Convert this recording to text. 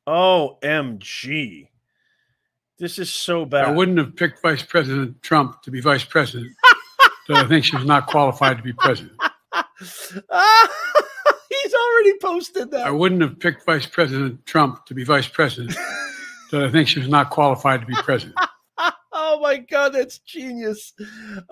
OMG. This is so bad. I wouldn't have picked Vice President Trump to be vice president, but I think she was not qualified to be president. He's already posted that. I wouldn't have picked Vice President Trump to be vice president, but I think she was not qualified to be president. Oh my God, that's genius.